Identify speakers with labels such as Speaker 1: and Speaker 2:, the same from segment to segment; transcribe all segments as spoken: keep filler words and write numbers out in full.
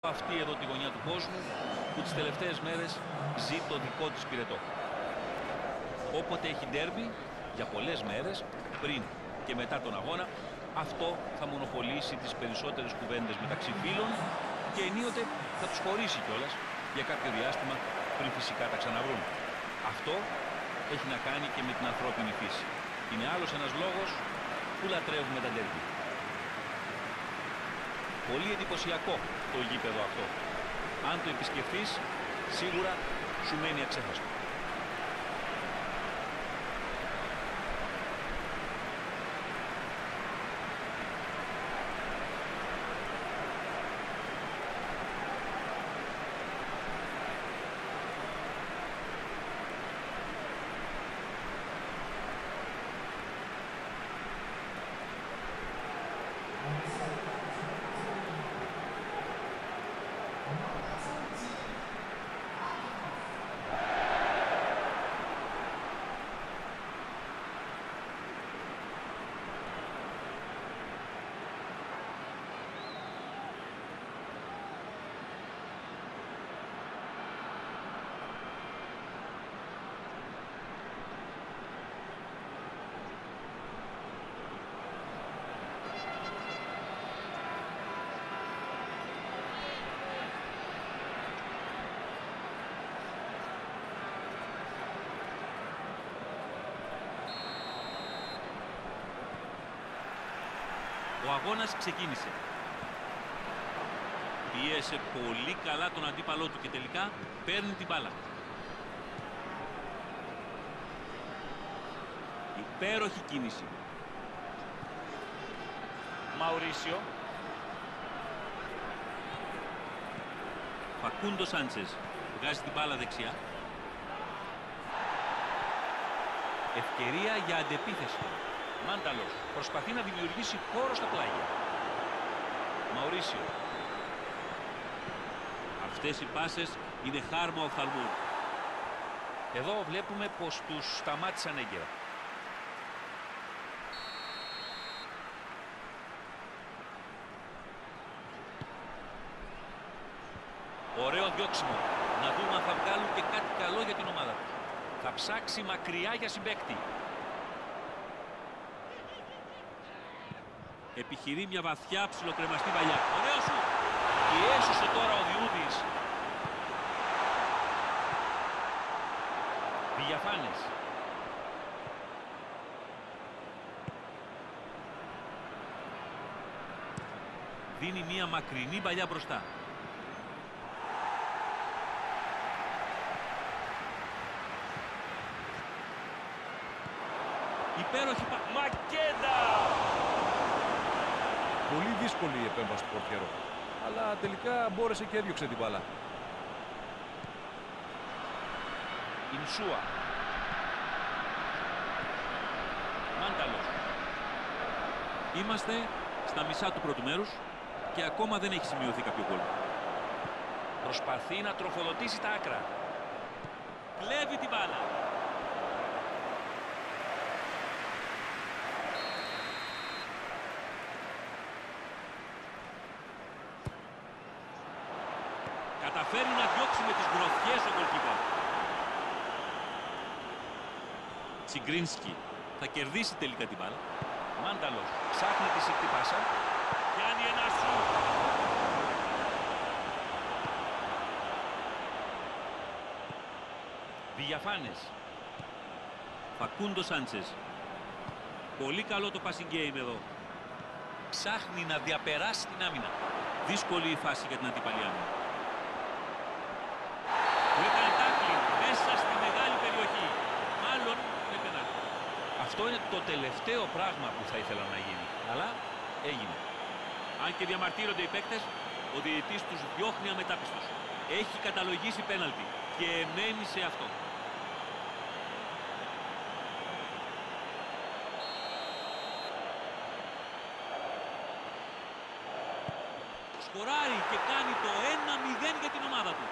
Speaker 1: αυτή εδώ τη γωνιά του κόσμου που τις τελευταίες μέρες ζει το δικό της πυρετό. Όποτε έχει ντέρμπι, για πολλές μέρες, πριν και μετά τον αγώνα, αυτό θα μονοπολίσει τις περισσότερες κουβέντες μεταξύ φίλων και ενίοτε θα τους χωρίσει κιόλας για κάποιο διάστημα πριν φυσικά τα ξαναβρούν. Αυτό έχει να κάνει και με την ανθρώπινη φύση. Είναι άλλος ένας λόγος που λατρεύουμε τα ντέρμπι. Πολύ εντυπωσιακό το γήπεδο αυτό. Αν το επισκεφθείς, σίγουρα σου μένει αξέχαστο. Ο αγώνας ξεκίνησε. Πίεσε πολύ καλά τον αντίπαλό του και τελικά παίρνει την μπάλα. Υπέροχη κίνηση. Μαουρίσιο. Φακούντο Σάντσες βγάζει την μπάλα δεξιά. Ευκαιρία για αντεπίθεση. Μάνταλος προσπαθεί να δημιουργήσει χώρο στα πλάγια. Μαουρίσιο. Αυτές οι πάσες είναι χάρμα οφθαλμού. Εδώ βλέπουμε πως τους σταμάτησαν έγκαιρα. Ωραίο διώξιμο. Να δούμε αν θα βγάλουν και κάτι καλό για την ομάδα τους. Θα ψάξει μακριά για συμπαίκτη. Επιχειρεί μια βαθιά ψιλοκρεμαστή βαλιά. Ωραίο σου! Και έσωσε τώρα ο Διούδης. Διαφάνες. Δίνει μια μακρινή μπαλιά μπροστά. Υπέροχη πα... Μακέντα!
Speaker 2: Πολύ δύσκολη η επέμβαση του πορτιέρου, αλλά τελικά μπόρεσε και έδιωξε την μπάλα.
Speaker 1: Ινσούα. Μάνταλος. Είμαστε στα μισά του πρώτου μέρους και ακόμα δεν έχει σημειωθεί κάποιο γκολ. Προσπαθεί να τροφοδοτήσει τα άκρα. Κλέβει την μπάλα. Καταφέρει να διώξει με τις γροθιές ο γκολκίπερ. Τσιγκρίνσκι θα κερδίσει τελικά την μπάλα. Μάνταλος ψάχνει τη σηκτή πάσα. Πιάνει ένα σου. Διαφάνες. Φακούντο Σάντσες. Πολύ καλό το passing game εδώ. Ψάχνει να διαπεράσει την άμυνα. Δύσκολη η φάση για την αντίπαλη άμυνα. Που έκανε τάκλινγκ μέσα στη μεγάλη περιοχή. Μάλλον είναι πενάλτι. Αυτό είναι το τελευταίο πράγμα που θα ήθελα να γίνει. Αλλά έγινε. Αν και διαμαρτύρονται οι παίκτες, ο διαιτητής τους διώχνει αμετάπιστος. Έχει καταλογίσει πέναλτι και μένει σε αυτό. Σκοράρει και κάνει το ένα μηδέν για την ομάδα του.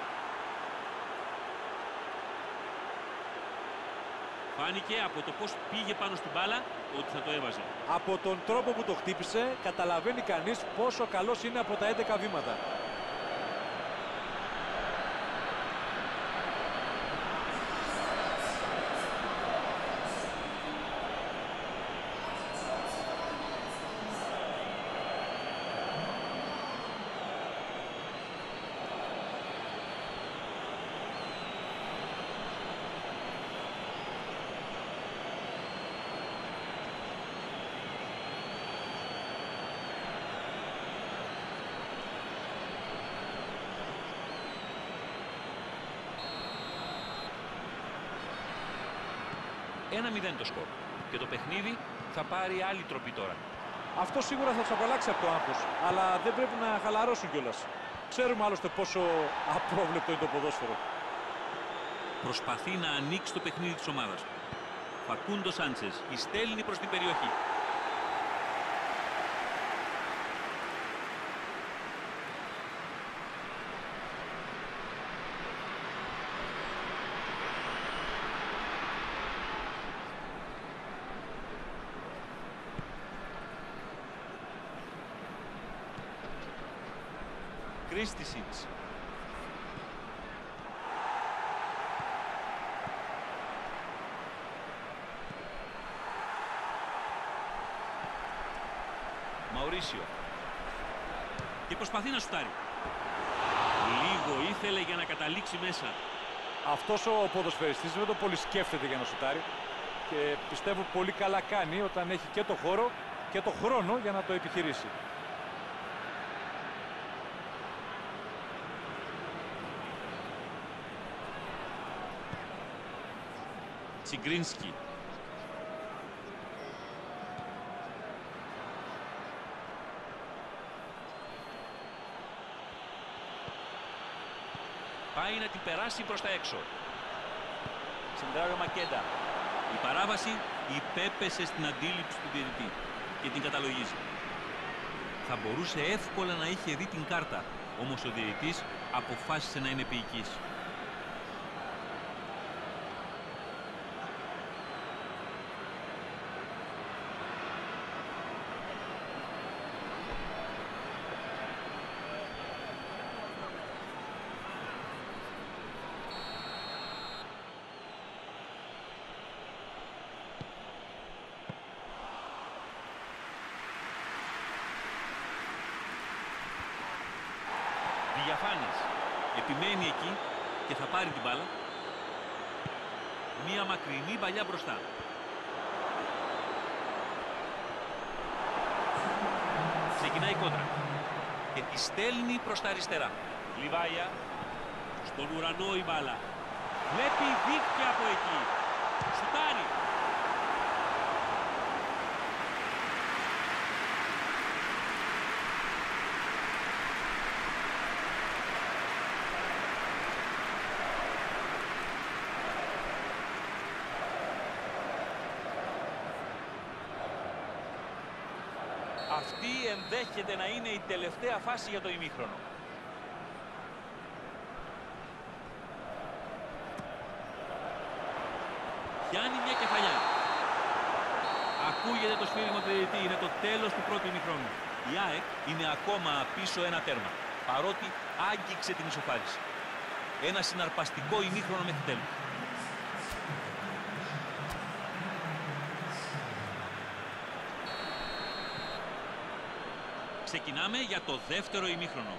Speaker 1: Φάνηκε από το πώς πήγε πάνω στην μπάλα ότι θα το έβαζε.
Speaker 2: Από τον τρόπο που το χτύπησε, καταλαβαίνει κανείς πόσο καλός είναι από τα έντεκα βήματα.
Speaker 1: ένα μηδέν το σκορ. Και το παιχνίδι θα πάρει άλλη τροπή τώρα.
Speaker 2: Αυτό σίγουρα θα τους απαλλάξει από το άγχος, αλλά δεν πρέπει να χαλαρώσουν κιόλας. Ξέρουμε άλλωστε πόσο απρόβλεπτο είναι το ποδόσφαιρο.
Speaker 1: Προσπαθεί να ανοίξει το παιχνίδι της ομάδας. Φακούντο Σάντσες η στέλνει προς την περιοχή. Κρίστισιτς. Μαουρίσιο. Και προσπαθεί να σουτάρει. Λίγο ήθελε για να καταλήξει μέσα.
Speaker 2: Αυτός ο ποδοσφαιριστής δεν το πολύ σκέφτεται για να σουτάρει. Και πιστεύω πολύ καλά κάνει όταν έχει και το χώρο και το χρόνο για να το επιχειρήσει.
Speaker 1: Τσιγκρίνσκι. Πάει να την περάσει προς τα έξω. Σεντράρει Μακέντα. Η παράβαση υπέπεσε στην αντίληψη του διαιτητή και την καταλογίζει. Θα μπορούσε εύκολα να είχε δει την κάρτα, όμως ο διαιτητής αποφάσισε να είναι επίοικης. Διαφάνης επιμένει εκεί και θα πάρει την μπάλα. Μία μακρινή παλιά μπροστά. Ξεκινάει η κόντρα και τη στέλνει προς τα αριστερά. Λιβάια. Στον ουρανό η μπάλα. Βλέπει δίκτυα από εκεί. Σουτάρει. Αυτή ενδέχεται να είναι η τελευταία φάση για το ημίχρονο. Πιάνει μια κεφαλιά. Ακούγεται το σφύριγμα του διαιτητή. Είναι το τέλος του πρώτου ημίχρονου. Η ΑΕΚ είναι ακόμα πίσω ένα τέρμα, παρότι άγγιξε την ισοφάριση. Ένα συναρπαστικό ημίχρονο μέχρι τέλους. Ξεκινάμε για το δεύτερο ημίχρονο.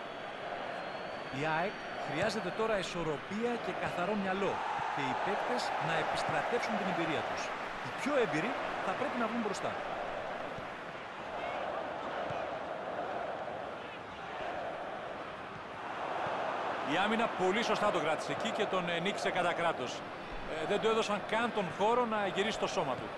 Speaker 2: Η ΑΕΚ χρειάζεται τώρα ισορροπία και καθαρό μυαλό και οι παίκτες να επιστρατεύσουν την εμπειρία τους. Οι πιο έμπειροι θα πρέπει να βγουν μπροστά. Η άμυνα πολύ σωστά το κράτησε εκεί και τον νίκησε κατά κράτος. Ε, δεν του έδωσαν καν τον χώρο να γυρίσει το σώμα του.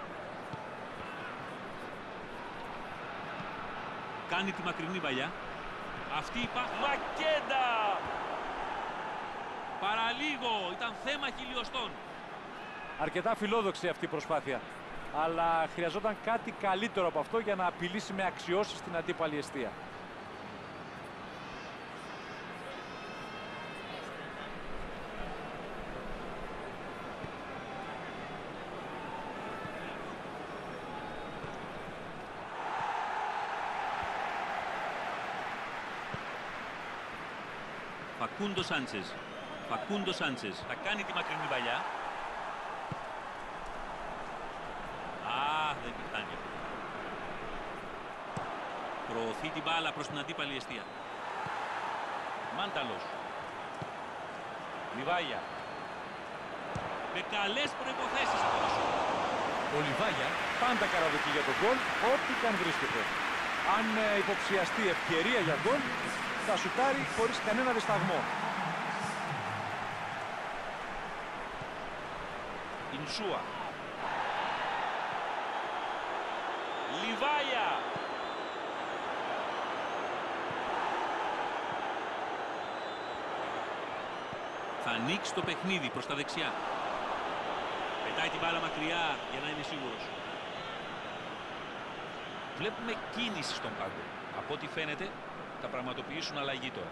Speaker 1: Κάνει τη μακρινή παλιά. Αυτή η πα... Μακέντα! Παραλίγο! Ήταν θέμα χιλιοστών.
Speaker 2: Αρκετά φιλόδοξη αυτή η προσπάθεια. Αλλά χρειαζόταν κάτι καλύτερο από αυτό για να απειλήσει με αξιώσεις την αντίπαλη εστία.
Speaker 1: Φακούντο Σάντσες. Φακούντο Σάντσες. Θα κάνει τη μακρινή παλιά. Α, δεν φτάνει. Προωθεί την μπάλα προς την αντίπαλη εστία. Μάνταλος. Λιβάια. Με καλές προϋποθέσεις από το σώμα.
Speaker 2: Ο Λιβάια πάντα καραδοκεί για τον γκολ ό,τι καν βρίσκεται. Αν ε, υποψιαστεί ευκαιρία για γκολ, θα σουτάρει χωρίς κανένα δισταγμό.
Speaker 1: Ινσούα. Λιβάια. Θα ανοίξει το παιχνίδι προς τα δεξιά. Πετάει την μπάλα μακριά για να είναι σίγουρος. Βλέπουμε κίνηση στον πάγκο. Από ό,τι φαίνεται θα πραγματοποιήσουν αλλαγή τώρα.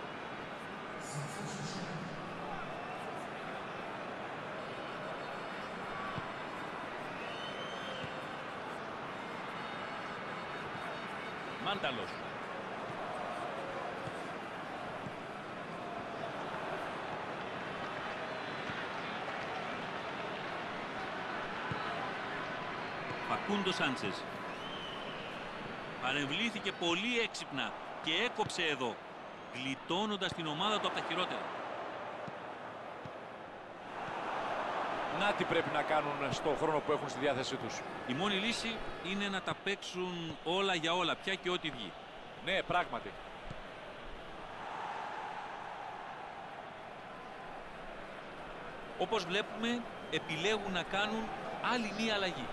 Speaker 1: Μάνταλος. Φακούντο Σάντσες. Παρεμβλήθηκε πολύ έξυπνα και έκοψε εδώ, γλιτώνοντας την ομάδα του από τα χειρότερα.
Speaker 2: Να τι πρέπει να κάνουν στο χρόνο που έχουν στη διάθεσή τους.
Speaker 1: Η μόνη λύση είναι να τα παίξουν όλα για όλα, πια και ό,τι βγει.
Speaker 2: Ναι, πράγματι.
Speaker 1: Όπως βλέπουμε, επιλέγουν να κάνουν άλλη μία αλλαγή.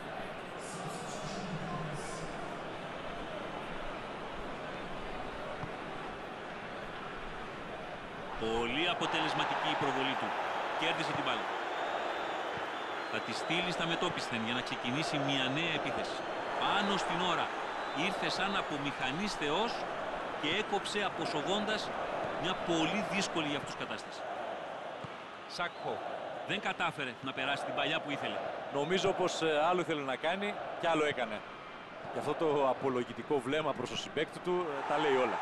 Speaker 1: Πολύ αποτελεσματική η προβολή του. Κέρδισε την μπάλα. Θα τη στείλει στα μετώπισθεν για να ξεκινήσει μια νέα επίθεση. Πάνω στην ώρα. Ήρθε σαν από μηχανής θεός και έκοψε αποσοβώντας μια πολύ δύσκολη για αυτούς κατάσταση.
Speaker 2: Σάκχο.
Speaker 1: Δεν κατάφερε να περάσει την παλιά που ήθελε.
Speaker 2: Νομίζω πως άλλο ήθελε να κάνει και άλλο έκανε. Και αυτό το απολογητικό βλέμμα προς το συμπαίκτη του τα λέει όλα.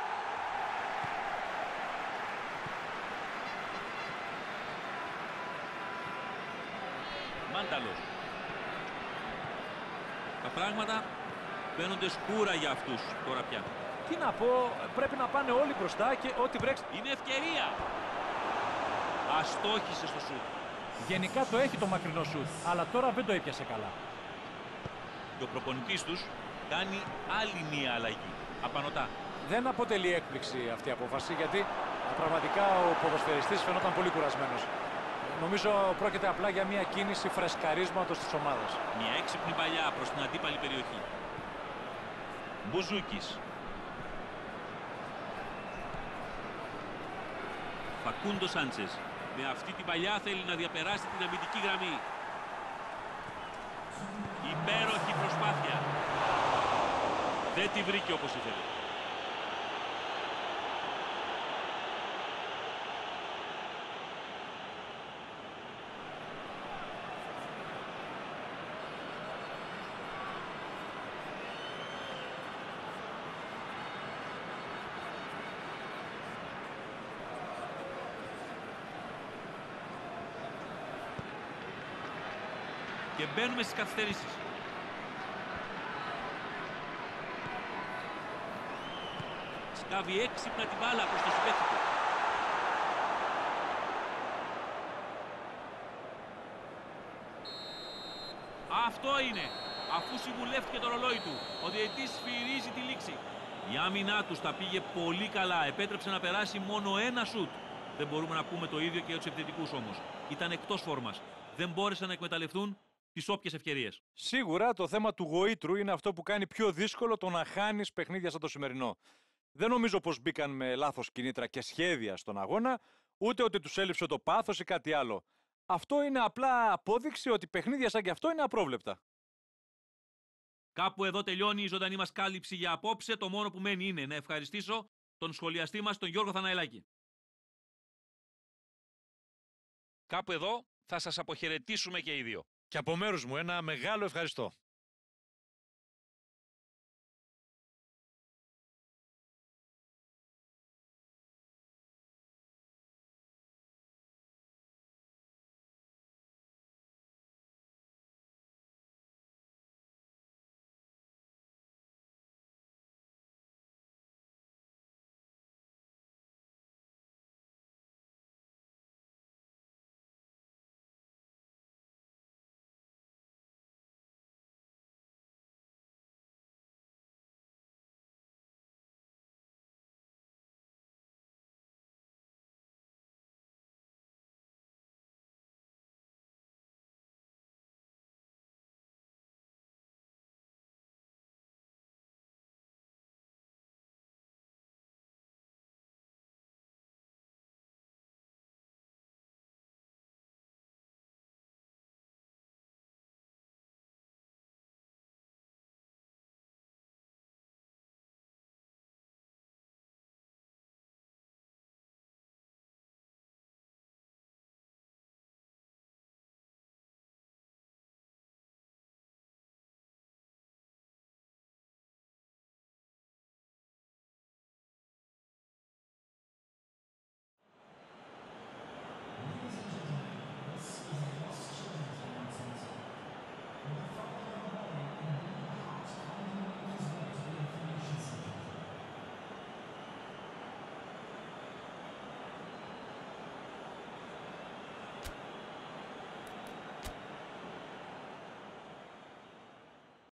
Speaker 1: Μάνταλος. Τα πράγματα φαίνονται σκούρα για αυτούς τώρα πια.
Speaker 2: Τι να πω, πρέπει να πάνε όλοι μπροστά και ό,τι βρέξει.
Speaker 1: Είναι ευκαιρία. Αστόχησε στο σουτ.
Speaker 2: Γενικά το έχει το μακρινό σουτ, αλλά τώρα δεν το έπιασε καλά.
Speaker 1: Και ο προπονητής τους κάνει άλλη μία αλλαγή. Απανωτά.
Speaker 2: Δεν αποτελεί έκπληξη αυτή η απόφαση, γιατί πραγματικά ο ποδοσφαιριστής φαινόταν πολύ κουρασμένος. Νομίζω πρόκειται απλά για μια κίνηση φρεσκαρίσματος της ομάδας.
Speaker 1: Μια έξυπνη παλιά προς την αντίπαλη περιοχή. Μπουζούκης. Φακούντο Σάντσες. Με αυτή την παλιά θέλει να διαπεράσει την αμυντική γραμμή. Υπέροχη προσπάθεια. Δεν τη βρήκε όπως ήθελε. Και μπαίνουμε στις καθυστερήσεις. Σκάβει έξυπνα την μπάλα προς το συμπαίκτη του. Αυτό είναι. Αφού συμβουλεύτηκε το ρολόι του, ο διαιτητής σφυρίζει τη λήξη. Η άμυνά τους τα πήγε πολύ καλά. Επέτρεψε να περάσει μόνο ένα σουτ. Δεν μπορούμε να πούμε το ίδιο και για τους επιθετικούς όμως. Ήταν εκτός φόρμας. Δεν μπόρεσαν να εκμεταλλευτούν τις όποιες ευκαιρίες.
Speaker 2: Σίγουρα το θέμα του γοήτρου είναι αυτό που κάνει πιο δύσκολο το να χάνεις παιχνίδια σαν το σημερινό. Δεν νομίζω πως μπήκαν με λάθος κινήτρα και σχέδια στον αγώνα, ούτε ότι τους έλειψε το πάθος ή κάτι άλλο. Αυτό είναι απλά απόδειξη ότι παιχνίδια σαν και αυτό είναι απρόβλεπτα.
Speaker 1: Κάπου εδώ τελειώνει η ζωντανή μας κάλυψη για απόψε. Το μόνο που μένει είναι να ευχαριστήσω τον σχολιαστή μας, τον Γιώργο Θαναελάκη. Κάπου εδώ θα σας αποχαιρετήσουμε και οι δύο.
Speaker 2: Και από μέρους μου ένα μεγάλο ευχαριστώ.